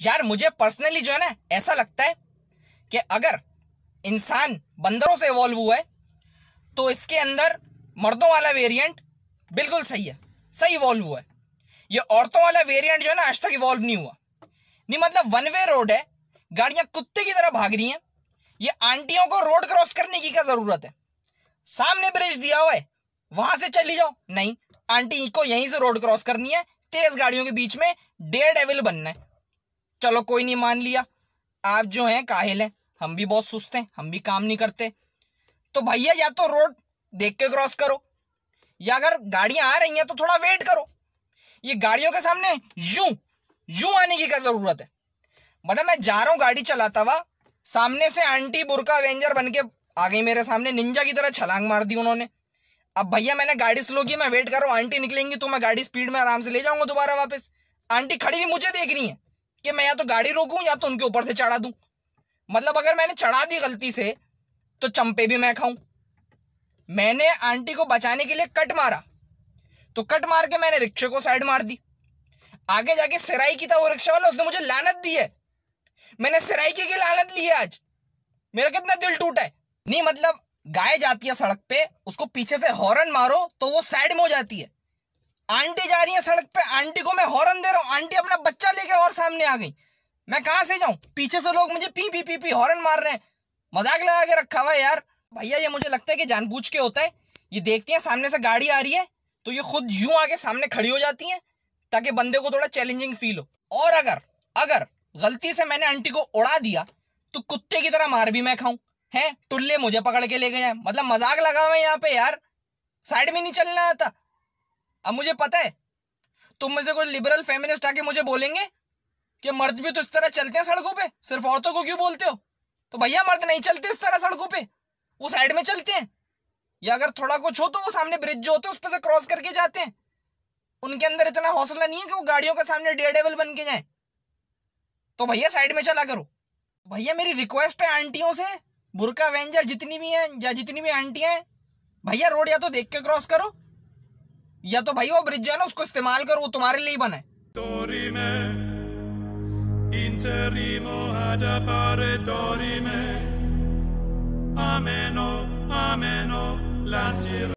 यार मुझे पर्सनली जो है ना ऐसा लगता है कि अगर इंसान बंदरों से इवॉल्व हुआ है तो इसके अंदर मर्दों वाला वेरिएंट बिल्कुल सही है, सही इवॉल्व हुआ है। ये औरतों वाला वेरिएंट जो है ना आज तक इवॉल्व नहीं हुआ। नहीं मतलब वन वे रोड है, गाड़ियां कुत्ते की तरह भाग रही हैं। ये आंटियों को रोड क्रॉस करने की क्या जरूरत है? सामने ब्रिज दिया हुआ है, वहां से चली जाओ। नहीं, आंटी को यहीं से रोड क्रॉस करनी है, तेज गाड़ियों के बीच में डेयर डेविल बनना है। चलो कोई नहीं, मान लिया आप जो हैं काहिल हैं, हम भी बहुत सुस्त हैं, हम भी काम नहीं करते। तो भैया या तो रोड देख के क्रॉस करो, या अगर गाड़ियां आ रही हैं तो थोड़ा वेट करो। ये गाड़ियों के सामने यूं आने की क्या जरूरत है? मतलब मैं जा रहा हूं गाड़ी चलाता हुआ, सामने से आंटी बुर्का अवेंजर बन के आ गई मेरे सामने, निंजा की तरह छलांग मार दी उन्होंने। अब भैया मैंने गाड़ी स्लो की, मैं वेट कर रहा हूं, आंटी निकलेंगी तो मैं गाड़ी स्पीड में आराम से ले जाऊंगा दोबारा वापस। आंटी खड़ी हुई मुझे देख रही है कि मैं या तो गाड़ी रोकूं या तो उनके ऊपर से चढ़ा दूं। मतलब अगर मैंने चढ़ा दी गलती से तो चंपे भी मैं खाऊं। मैंने आंटी को बचाने के लिए कट मारा, तो कट मार के मैंने रिक्शे को साइड मार दी। आगे जाके सिराई की था वो रिक्शा वाला, उसने मुझे लानत दी है। मैंने सिराई की लानत ली है आज, मेरा कितना दिल टूटा है। नहीं मतलब गाय जाती है सड़क पे, उसको पीछे से हॉर्न मारो तो वो साइड में हो जाती है। आंटी जा रही है सड़क पे, आंटी को मैं हॉर्न दे रहा हूं, आंटी अपना बच्चा लेके और सामने आ गई। मैं कहां से जाऊं? पीछे से लोग मुझे पी पी पी पी हॉर्न मार रहे हैं। मजाक लगा के रखा हुआ है यार। भैया ये मुझे लगता है कि जानबूझ के होता है। ये देखती है सामने से गाड़ी आ रही है तो ये खुद यूं आके सामने खड़ी हो जाती हैं ताकि बंदे को थोड़ा चैलेंजिंग फील हो। और अगर गलती से मैंने आंटी को उड़ा दिया तो कुत्ते की तरह मार भी मैं खाऊं है, टुल्ले मुझे पकड़ के ले गए। मतलब मजाक लगा हुआ है यहाँ पे यार, साइड में नहीं चलना आता। अब मुझे पता है तुम में से कोई लिबरल फेमिनिस्ट आके मुझे बोलेंगे कि मर्द भी तो इस तरह चलते हैं सड़कों पे, सिर्फ औरतों को क्यों बोलते हो? तो भैया मर्द नहीं चलते इस तरह सड़कों पे, वो साइड में चलते हैं, या अगर थोड़ा कुछ हो तो वो सामने ब्रिज जो होते हैं उस पर से क्रॉस करके जाते हैं। उनके अंदर इतना हौसला नहीं है कि वो गाड़ियों के सामने डेयरडेविल बन के जाए। तो भैया साइड में चला करो। भैया मेरी रिक्वेस्ट है आंटियों से, बुर्का अवेंजर जितनी भी हैं या जितनी भी आंटियां हैं, भैया रोड या तो देख के क्रॉस करो, या तो भाई वो ब्रिज जो है ना उसको इस्तेमाल करो, वो तुम्हारे लिए ही बना है।